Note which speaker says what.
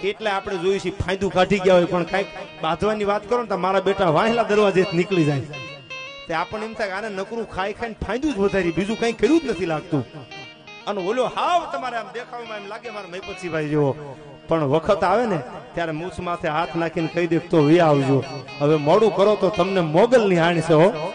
Speaker 1: એટલે આપણે જોયું છે ફાયદું કાઢી ગયા હોય પણ કઈક બાંધવાની વાત કરો ને તો મારા બેટા વાહેલા દરવાજે નીકળી જાય તે આપણને એમ થાય આને નકરું ખાઈ ખાઈને ફાયદું જ વધારી બીજું કઈ કર્યું જ નથી લાગતું અને ઓલો હાવ તમારે આમ દેખાવમાં એમ લાગે મારા મહીપતસિંહભાઈ જેવો પણ વખત આવે ને ત્યારે મૂછ માથે હાથ નાખીને કહી દે તો વી આવજો હવે મોડું કરો તો તમને મોગલ ની હાણ છે હો